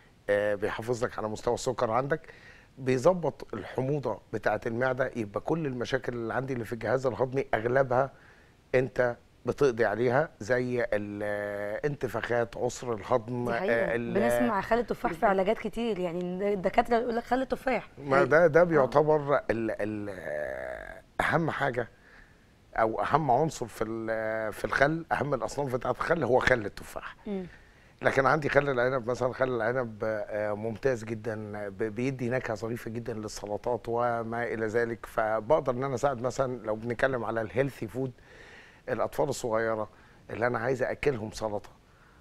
بيحافظ لك على مستوى السكر عندك. بيظبط الحموضه بتاعه المعده، يبقى كل المشاكل اللي عندي اللي في الجهاز الهضمي اغلبها انت بتقضي عليها، زي الانتفاخات، عسر الهضم.
بنسمع خل التفاح في علاجات كتير، يعني الدكاتره يقول لك خل التفاح.
ما ده ده بيعتبر ال ال اهم حاجه او اهم عنصر في في الخل. اهم الاصناف بتاعه الخل هو خل التفاح. م. لكن عندي خل العنب مثلا، خل العنب ممتاز جدا، بيدي نكهه ظريفه جدا للسلطات وما الى ذلك. فبقدر ان انا اساعد مثلا لو بنتكلم على الهيلثي فود، الاطفال الصغيره اللي انا عايز اكلهم سلطه،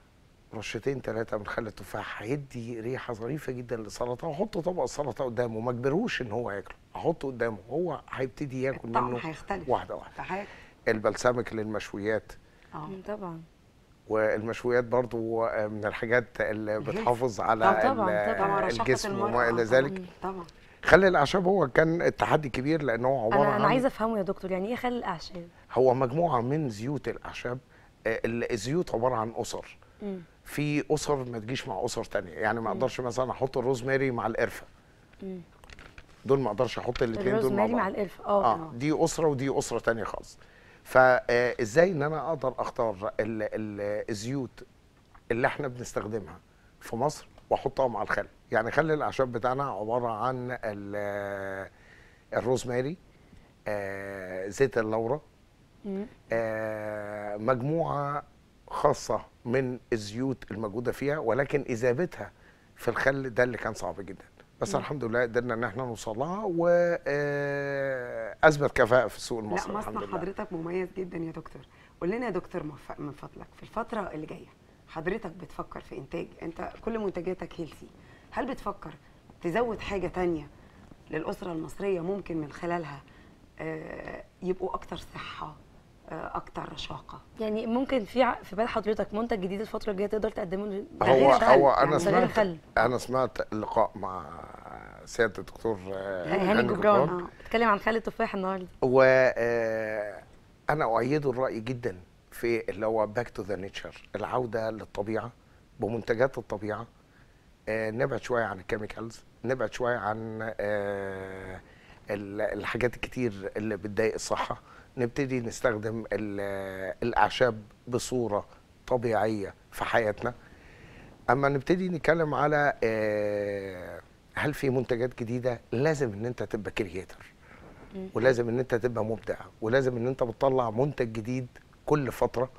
رشتين ثلاثه من خل التفاح هيدي ريحه ظريفه جدا للسلطه. واحط طبق السلطه قدامه، ما اجبروش ان هو ياكله، احطه قدامه هو هيبتدي ياكل منه
هيختلف
واحده واحده. البلسمك للمشويات
اه طبعا،
والمشويات برضو من الحاجات اللي بتحافظ على
طبعا طبعا
الجسم وما الى ذلك.
طبعا
خل الاعشاب هو كان التحدي كبير، لان هو عباره
انا
عن
انا عايزه افهمه يا دكتور، يعني ايه خل الاعشاب؟
هو مجموعه من زيوت الاعشاب. الزيوت عباره عن اسر. م. في اسر ما تجيش مع اسر ثانيه، يعني ما اقدرش مثلا احط الروزماري مع القرفه. م. دول ما اقدرش احط الاثنين دول مع بعض.
الروزماري مع القرفه اه
اه دي اسره ودي اسره ثانيه خالص. فازاي ان انا اقدر اختار ال ال الزيوت اللي احنا بنستخدمها في مصر واحطها مع الخل. يعني خل الاعشاب بتاعنا عباره عن الروزماري، آه، زيت اللورا، آه، مجموعه خاصه من الزيوت الموجوده فيها، ولكن اذابتها في الخل ده اللي كان صعب جدا. بس
مم.
الحمد لله قدرنا ان احنا نوصل لها، واثبت كفاءه في السوق
لا
المصري الحمد
مصنع
لله.
حضرتك مميز جدا يا دكتور. قول لنا يا دكتور مف- من فضلك في الفتره اللي جايه حضرتك بتفكر في انتاج، انت كل منتجاتك هيلثي، هل بتفكر تزود حاجه تانية للاسره المصريه ممكن من خلالها آه، يبقوا اكتر صحه، آه، اكتر رشاقه؟
يعني ممكن في ع- في بال حضرتك منتج جديد الفتره الجايه تقدر تقدمه لل-
ده
هو
غير الخل،
هو
يعني
انا
ده
غير
سمعت
الخل.
انا سمعت لقاء مع سياده الدكتور آه،
هاني جبران
آه.
بتتكلم عن خل التفاح النهارده.
وانا اؤيده الراي جدا في اللي هو باك تو ذا نيتشر، العوده للطبيعه بمنتجات الطبيعه. آه، نبعد شويه عن الكيميكالز، نبعد شويه عن آه، ال- الحاجات الكتير اللي بتضايق الصحه، نبتدي نستخدم ال- الاعشاب بصوره طبيعيه في حياتنا. اما نبتدي نتكلم على آه، هل في منتجات جديده، لازم ان انت تبقى كرييتر، ولازم ان انت تبقى مبدع، ولازم ان انت بتطلع منتج جديد كل فتره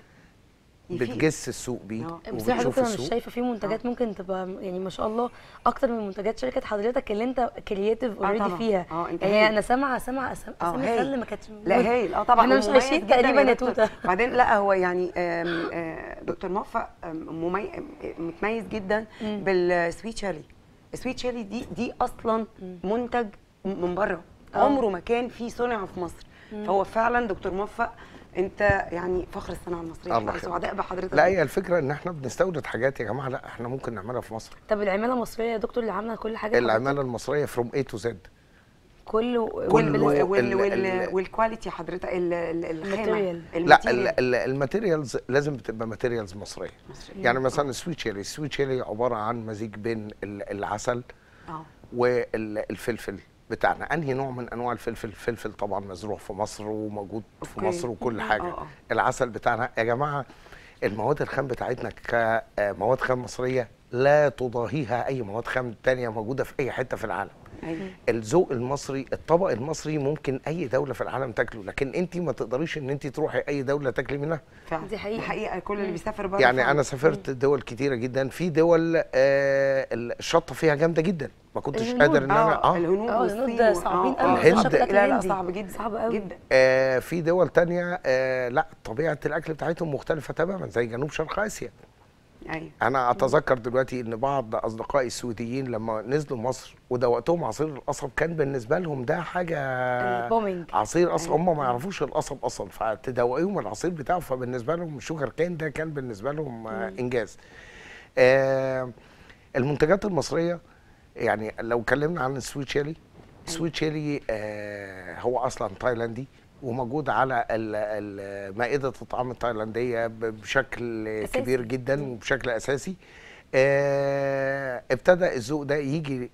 يفيد.
بتجس السوق بيه
آه.
بصراحه
وبتشوف
دكتور انا مش
السوق.
شايفه في منتجات ممكن تبقى يعني ما شاء الله اكتر من منتجات شركه حضرتك اللي انت كرييتيف
آه
اوريدي
طبعاً.
فيها.
آه، أنت
يعني
هايل.
انا سامعه سامعه أسام-
اه
اسامي
هايل.
خل ما كانتش
لا
موجودة.
هايل، اه طبعا
احنا مش
ومميز
عايشين
جداً
تقريبا يا
دكتور.
توته.
بعدين لا هو يعني آم، آه، دكتور موفق آم، ممي... متميز جدا
مم.
بالسويت شيري. السويت شيري دي دي اصلا منتج من بره،
آه.
عمره ما كان فيه صنع في مصر. فهو فعلا دكتور موفق انت يعني فخر الصناعه المصريه،
الله
احنا
يخليك.
سعداء بحضرتك.
لا هي الفكره ان احنا بنستورد حاجات يا جماعه، لا احنا ممكن نعملها في مصر.
طب العماله المصريه يا دكتور اللي عامله كل حاجه
العماله
حضرتك؟
المصريه فروم اي تو زد.
كله
وال
كله
وال
ال-
وال
ال-
والكواليتي حضرتك ال- ال- الخامه
الماتيريال.
لا
الماتيريال.
ال- ال- الماتيريالز لازم بتبقى ماتيريالز مصريه.
مصرية.
يعني مثلا السويت شيري، السويت شيري عباره عن مزيج بين ال- العسل
اه
والفلفل بتاعنا. انهي نوع من انواع الفلفل؟ الفلفل طبعا مزروع في مصر وموجود في
أوكي.
مصر وكل حاجه.
آه، آه.
العسل بتاعنا يا جماعه، المواد الخام بتاعتنا كمواد خام مصريه لا تضاهيها اي مواد خام تانية موجوده في اي حته في العالم.
ايوه
الذوق المصري، الطبق المصري ممكن اي دوله في العالم تاكله، لكن انت ما تقدريش ان انت تروحي اي دوله تاكلي منها.
فعلا
دي حقيقة.
دي حقيقه كل اللي بيسافر بره
يعني
فعلاً.
انا سافرت دول كتيره جدا، في دول آه الشطه فيها جامده جدا، ما كنتش
الهنود.
قادر ان انا
اه
اه
الهنود
اه
والصين
الهنود ده
و-
صعبين
آه،
قوي.
آه.
الهند.
الأكل
لا لا
الهندي
صعب جدا
صعب قوي.
جدا.
آه في دول تانية آه لا طبيعه الاكل بتاعتهم مختلفه تماما، زي جنوب شرق اسيا.
ايوه
انا اتذكر دلوقتي ان بعض اصدقائي السعوديين لما نزلوا مصر ودوقتهم عصير القصب، كان بالنسبه لهم ده حاجه
البومينج.
عصير قصب، هم ما يعرفوش القصب اصلا، فتدوقيهم العصير بتاعه، فبالنسبه لهم شوجر كان ده كان بالنسبه لهم آه انجاز. آه المنتجات المصريه، يعني لو اتكلمنا عن السويت شيلي، السويت شيلي آه هو اصلا تايلاندي وموجود على ال- ال- مائده الطعام التايلانديه ب- بشكل
أساسي.
كبير جدا وبشكل اساسي. آه ابتدى الذوق ده يجي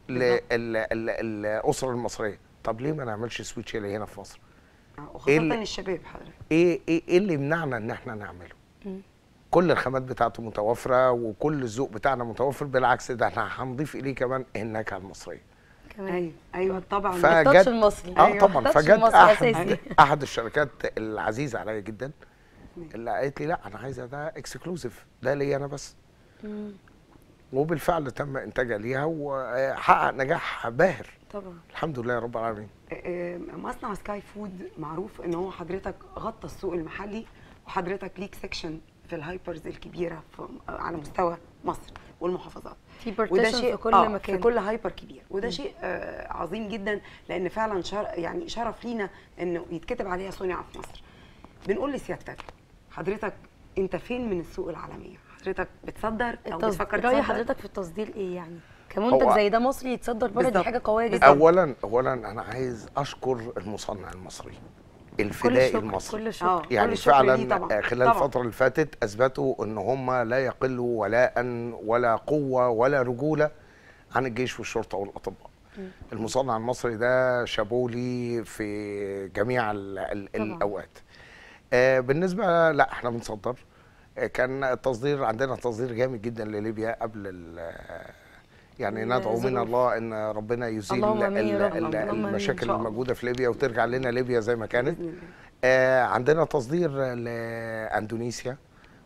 للاسره المصريه. طب ليه ما نعملش سويت شيلي هنا في مصر؟
آه، وخاصه
إيه ال-
الشباب حضرتك.
ايه ايه ايه اللي يمنعنا ان احنا نعمله؟ كل الخامات بتاعته متوفره وكل الذوق بتاعنا متوفر، بالعكس ده احنا هنضيف اليه كمان النكهه المصريه.
كمان
ايوه ايوه طبعا.
ف-
التاتش
فجت-
المصري.
اه
أيوة.
طبعا
التاتش
فجت
المصري
احد
أساسي.
احد الشركات العزيزه عليا جدا اللي قالت لي لا انا عايزه ده اكسكلوزيف، ده ليا انا بس.
مم.
وبالفعل تم انتاجها ليها وحقق نجاح باهر
طبعا.
الحمد لله رب العالمين.
آه، مصنع سكاي فود معروف ان هو حضرتك غطى السوق المحلي، وحضرتك ليك سيكشن في الهايبرز الكبيره في على مستوى مصر والمحافظات.
في
وده
بارتيشن
شيء
في كل
آه
مكان.
في كل هايبر كبير، وده شيء آه عظيم جدا، لان فعلا شر يعني شرف لينا انه يتكتب عليها صنع في مصر. بنقول لسيادتك حضرتك انت فين من السوق العالميه؟ حضرتك بتصدر او
التص-
بتفكر
رأي
تصدر؟
حضرتك في التصدير ايه يعني؟ كمنتج
هو-
زي ده مصري يتصدر بره، دي
بالظبط.
حاجه قويه جدا.
بالظبط.
اولا اولا انا عايز اشكر المصنع المصري
كل
الفدائي
الشكر
المصري.
كل الشكر.
آه. كل
يعني
الشكر ليه
فعلا
طبعاً.
خلال
طبعاً.
الفترة اللي فاتت اثبتوا ان هم لا يقلوا ولاء ولا قوة ولا رجولة عن الجيش والشرطة والاطباء. المصنع المصري ده شابولي في جميع ال ال
طبعاً.
الاوقات. آه بالنسبة لا احنا بنصدر. آه كان التصدير عندنا تصدير جامد جدا لليبيا قبل ال يعني ندعو من
الظروف.
الله ان ربنا يزيل
اللهم آمين يا
ال-
رب.
ال-
اللهم آمين إن
المشاكل
شاء الله.
الموجودة في ليبيا وترجع لنا ليبيا زي ما كانت.
بإذن الله.
آه عندنا تصدير لاندونيسيا،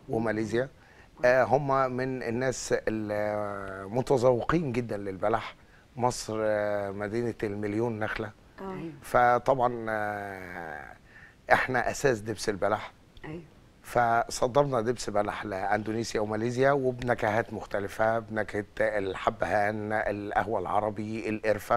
وماليزيا. آه، هم من الناس المتذوقين جدا للبلح. مصر آه، مدينه المليون نخله،
ايوه
فطبعا آه، احنا اساس دبس البلح.
ايوه
فصدرنا دبس بلح لاندونيسيا وماليزيا، وبنكهات مختلفه، بنكهه الحبهان، القهوه العربي، القرفه،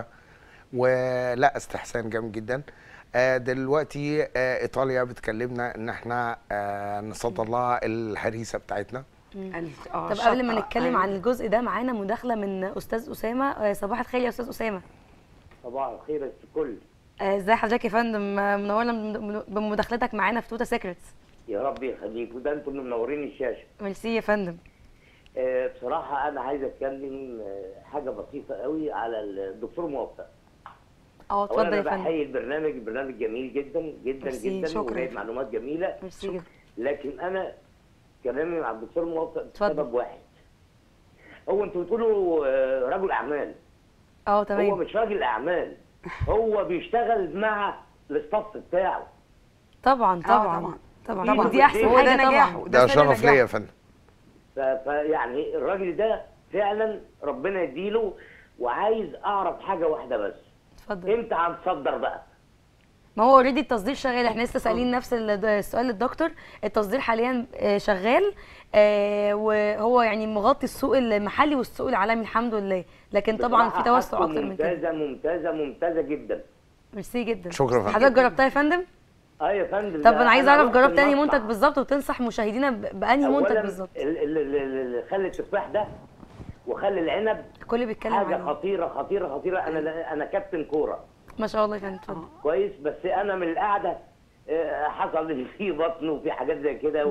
ولا استحسان جامد جدا. آه، دلوقتي آه، ايطاليا بتكلمنا ان احنا آه، نصدر لها الهريسه بتاعتنا.
ال- آه،
طب قبل ما
شطة.
نتكلم
أيوة.
عن الجزء ده معانا مداخله من استاذ اسامه. آه، صباح الخير يا استاذ اسامه.
صباح الخير يا الكل.
آه، ازي حضرتك يا فندم؟ آه، منورنا بم- بمداخلتك معانا في توتا سيكريتس.
يا رب يخليك، وده انتم اللي منورين الشاشه.
ميرسي يا فندم.
آه، بصراحه انا عايز اتكلم آه، حاجه بسيطه قوي على الدكتور موفق.
اه اتفضل
اولا
يا
انا
فندم.
بحيي البرنامج، البرنامج جميل جدا جدا
ميرسي،
جدا
شكراً.
وجايب معلومات جميله.
ميرسي جدا.
لكن انا كلامي مع الدكتور موفق
اتفضل.
بسبب واحد. هو انتوا بتقولوا آه، رجل اعمال.
اه
هو
تمام.
مش راجل اعمال، هو بيشتغل مع الاستاف بتاعه.
طبعا
آه،
طبعا
طبعا.
طبعا
طبعا.
دي احسن
هو
ده
حاجه
نجاحه.
طبعا.
ده
سر
شرف ليا
نجاحه.
يا فندم.
ف- فيعني الراجل ده فعلا ربنا يديله. وعايز اعرف حاجه واحده بس،
اتفضل.
امتى هنصدر بقى؟
ما هو اوريدي التصدير شغال، احنا لسه سالين نفس ال- السؤال للدكتور. التصدير حاليا آه، شغال، آه، وهو يعني مغطي السوق المحلي والسوق العالمي الحمد لله، لكن طبعا في
بصراحة
توسع
حاجته
اكتر من كده.
ممتازه ممتازه ممتازه جدا.
ميرسي جدا.
شكرا يا فندم.
حضرتك جربتها يا فندم؟
اه يا فندم.
طب
ده
انا عايز اعرف
رحت
جربت انهي
المصنع.
منتج بالظبط، وتنصح مشاهدينا ب- بانهي منتج
اولا
بالظبط؟
ال- ال- ال- ال- خل التفاح ده وخل العنب
الكل بيتكلم
حاجه
عنه.
خطيره خطيره خطيره. انا انا كابتن كوره
ما شاء الله يا فندم. اتفضل.
كويس، بس انا من القعده آه، حصل لي في بطن وفي حاجات زي كده و...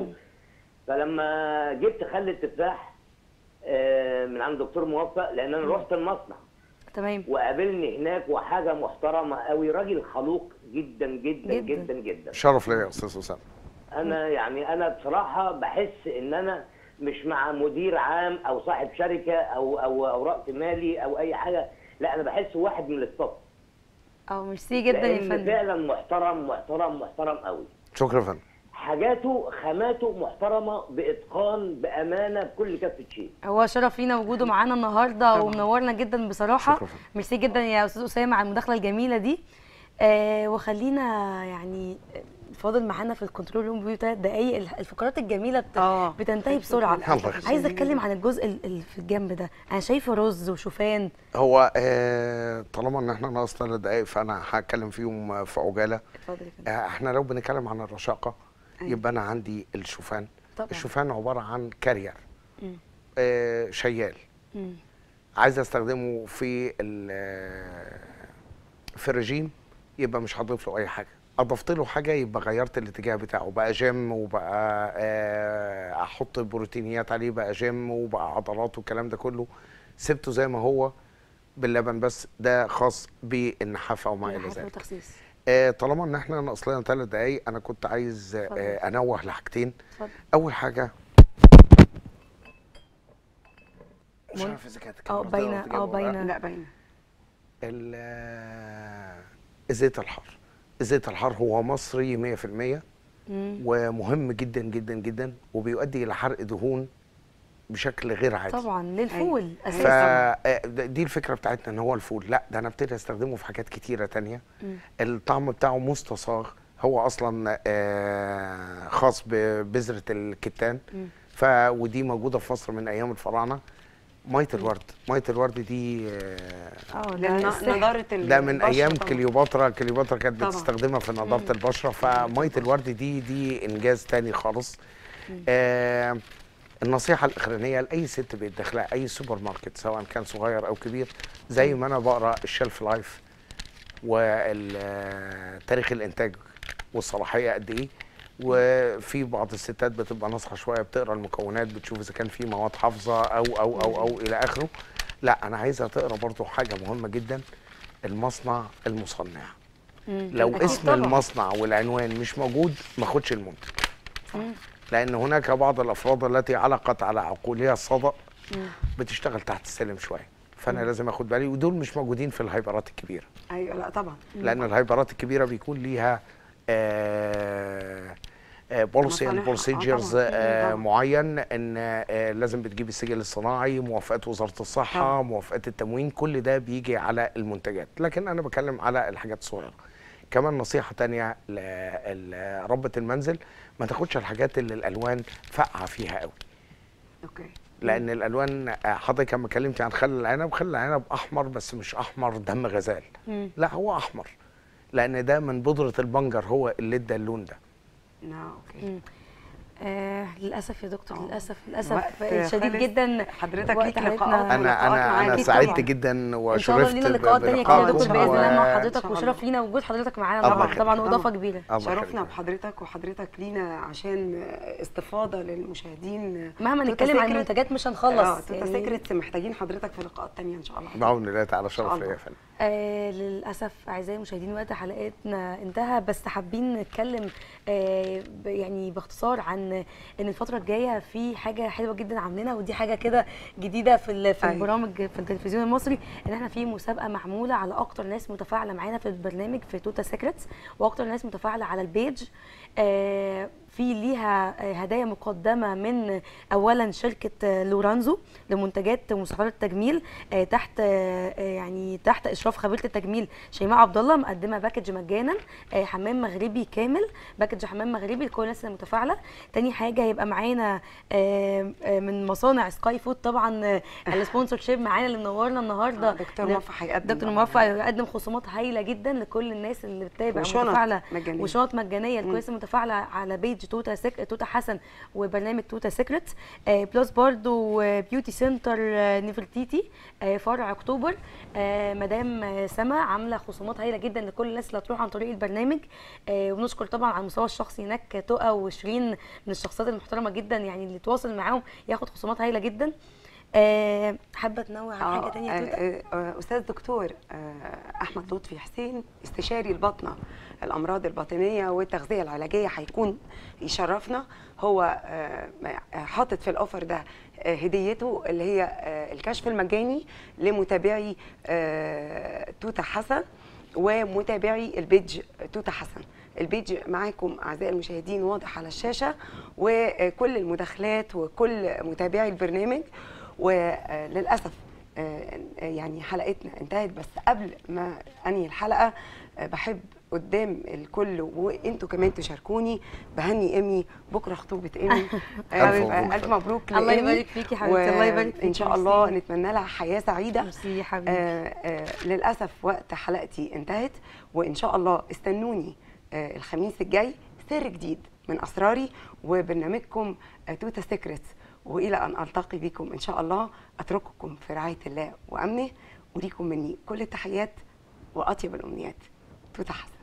فلما جبت خل التفاح آه، من عند دكتور موفق، لان انا رحت المصنع
تمام.
وقابلني هناك، وحاجه محترمه قوي، راجل خلوق جدا جدا
جداً.
جدا جدا, جدا.
شرف ليا يا استاذ اسامه.
انا يعني انا بصراحه بحس ان انا مش مع مدير عام او صاحب شركه او او او راس مالي او اي حاجه، لا انا بحس واحد من الاستاف.
اه ميرسي جدا يا
لأن
فندم.
فعلا محترم محترم محترم قوي.
شكرا يا فندم.
حاجاته خاماته محترمه باتقان بامانه بكل كافه شيء.
هو شرف لينا وجوده معانا النهارده ومنورنا جدا بصراحه.
شكراً.
ميرسي جدا يا استاذ اسامه على المداخله الجميله دي. آه وخلينا يعني فاضل معانا في الكنترول روم بيو ثلاث دقايق. الح- الفقرات الجميله بت...
آه.
بتنتهي بسرعه.
الله يخليك.
عايزه اتكلم عن الجزء ال- اللي في الجنب ده. انا شايفه رز وشوفان.
هو آه، طالما ان احنا ناقص ثلاث دقايق فانا هتكلم فيهم في عجاله.
اتفضل يا فندم.
آه، احنا لو بنتكلم عن الرشاقه يبقى انا عندي الشوفان.
طبعا.
الشوفان عباره عن كارير،
مم.
آه، شيال.
مم.
عايز استخدمه في ال- في الرجيم، يبقى مش هضيف له اي حاجه. اضفت له حاجه يبقى غيرت الاتجاه بتاعه، بقى جيم، وبقى آه، احط بروتينيات عليه، بقى جيم وبقى عضلات والكلام ده كله. سبته زي ما هو باللبن بس، ده خاص بالنحافه وما الى
نحافة
ذلك.
وتخسيس.
آه، طالما ان احنا ناقص لنا ثلاث دقايق، انا كنت عايز
اتفضل.
آه، انوه لحاجتين.
اتفضل.
اول حاجه مش
مول-
عارف اذا كانت
اه
الكاميرا
باينه
تقدر
اه
تجيبها ولا لا.
باينه.
لا باينه.
ال- الزيت الحار. الزيت الحار هو مصري مية في المية
مم.
ومهم جدا جدا جدا، وبيؤدي الى حرق دهون بشكل غير عادي.
طبعا للفول
أيوة.
اساسا.
فدي الفكره بتاعتنا ان هو الفول، لا ده انا ابتدي استخدمه في حاجات كتيره تانية.
مم.
الطعم بتاعه مستصاغ، هو اصلا آه، خاص ببذره الكتان.
مم.
ف ودي موجوده في مصر من ايام الفراعنه. ميه الورد، ميه الورد دي آه،
اه ده
لأن
السحر.
نضاره
ده من
البشرة
ايام
طبعاً.
كليوباترا. كليوباترا كانت
طبعاً.
بتستخدمها في نظافه البشره. فميه الورد دي دي انجاز تاني خالص. آه النصيحه الاخرانيه لاي ست بتدخلها اي سوبر ماركت سواء كان صغير او كبير، زي ما انا بقرا الشيلف لايف وتاريخ الانتاج والصلاحيه قد ايه. وفي بعض الستات بتبقى ناصحه شويه، بتقرا المكونات، بتشوف اذا كان في مواد حافظه او او او او الى اخره. لا انا عايزها تقرا برضو حاجه مهمه جدا، المصنع المصنع.
مم.
لو
أكيد
اسم
طبعاً.
المصنع والعنوان مش موجود ما اخدش المنتج.
مم.
لان هناك بعض الافراد التي علقت على عقولها الصدأ
مم.
بتشتغل تحت السلم شويه، فانا لازم اخد بالي. ودول مش موجودين في الهايبرات الكبيره،
ايوه لا طبعا.
لان الهايبرات الكبيره بيكون ليها آه بوليسي اند
مصالح.
بروسيجرز
آه طبعاً. طبعاً.
معين، ان آه، لازم بتجيب السجل الصناعي، موافقات وزاره الصحه،
طبعاً.
موافقات التموين، كل ده بيجي على المنتجات. لكن انا بتكلم على الحاجات الصغيره. كمان نصيحه تانية لربة المنزل، ما تاخدش الحاجات اللي الالوان فاقعه فيها قوي.
اوكي.
لان الالوان آه، حضرتك لما اتكلمتي عن خل العنب، خل العنب احمر بس مش احمر دم غزال،
مم.
لا هو احمر، لان ده من بودره البنجر هو اللي ادى اللون ده.
لا اوكي.
مم. آه للاسف يا دكتور،
آه.
للاسف للاسف
وقت
شديد
خلص.
جدا.
حضرتك
وقت
ليك
حلقتنا-
لقاءات
انا
ولقاءات
انا
معانا
انا
أكيد
سعدت
طبعاً.
جدا
ان شاء الله
وشرفت
لينا لقاءات تانية كده يا
بلقائكم
دكتور باذن الله مع
و-
حضرتك،
إن شاء
وشرف
الله.
لينا وجود حضرتك معانا
الله
طبعا
يخليك.
طبعا، واضافه
طبعاً.
كبيره.
الله
شرفنا
يخليك.
بحضرتك وحضرتك لينا عشان استفاضه للمشاهدين.
مهما
توتا
نتكلم عن
سيكرت-
المنتجات مش
اه
هنخلص
توتا سيكريتس محتاجين حضرتك في لقاءات تانية ان شاء الله.
بعون الله تعالى،
شاء
شرف
الله.
ليا يا فندم.
آه للأسف أعزائي المشاهدين وقت حلقتنا انتهى، بس حابين نتكلم آه ب- يعني باختصار عن إن الفترة الجاية في حاجة حلوة جدا عاملينها، ودي حاجة كده جديدة في ال- في
أيوة.
البرامج في التلفزيون المصري، إن احنا في مسابقة معمولة على أكتر ناس متفاعلة معانا في البرنامج في توتا سيكريتس، وأكتر ناس متفاعلة على البيج. آه في ليها آه، هدايا مقدمة من أولا شركة آه، لورانزو لمنتجات مستحضرات التجميل، آه، تحت آه، آه، يعني تحت إشراف خبيرة التجميل شيماء عبد الله، مقدمة باكج مجانا آه، حمام مغربي كامل، باكج حمام مغربي لكل الناس المتفاعلة. تاني حاجة هيبقى معانا آه، آه، من مصانع سكاي فود طبعا آه، السبونسر شيب معانا اللي منورنا النهارده.
آه، دكتور موفق هيقدم
دكتور
طبعاً.
موفق هيقدم خصومات هايلة جدا لكل الناس اللي بتتابع
وشنط
متفاعلة،
مجانية.
وشنط مجانيه لكل الناس المتفاعله على بيج توتا سك... توتا حسن وبرنامج توتا سيكريت. آه بلس برضو آه بيوتي سنتر آه نيفرتيتي آه فرع اكتوبر، آه مدام آه سما عامله خصومات هايله جدا لكل الناس اللي هتروح عن طريق البرنامج. آه وبنشكر طبعا على المستوى الشخصي هناك تقى وشيرين من الشخصيات المحترمه جدا، يعني اللي تواصل معاهم ياخد خصومات هايله جدا. آه حابه تنوع عن حاجه ثانيه يا توتا؟
آه، آه، استاذ دكتور آه، احمد لطفي حسين استشاري الباطنه الامراض الباطنيه والتغذيه العلاجيه هيكون يشرفنا. هو آه، حاطط في الاوفر ده آه، هديته اللي هي آه، الكشف المجاني لمتابعي آه، توتا حسن ومتابعي البيج توتا حسن. البيج معاكم اعزائي المشاهدين واضح على الشاشه، وكل المداخلات وكل متابعي البرنامج. وللاسف يعني حلقتنا انتهت، بس قبل ما انهي الحلقه بحب قدام الكل وانتوا كمان تشاركوني بهني امي، بكره خطوبه امي. الف مبروك
الله
لامي.
يبارك فيكي حبيبتي، الله يبارك فيكي.
ان شاء الله نتمنى لها حياه سعيده.
ميرسي يا حبيبي.
آه آه للاسف وقت حلقتي انتهت، وان شاء الله استنوني آه الخميس الجاي سر جديد من اسراري وبرنامجكم آه توتا سيكريتس. والى ان التقي بكم ان شاء الله اترككم في رعايه الله وامنه، وليكم مني كل التحيات واطيب الامنيات. توتا حسن.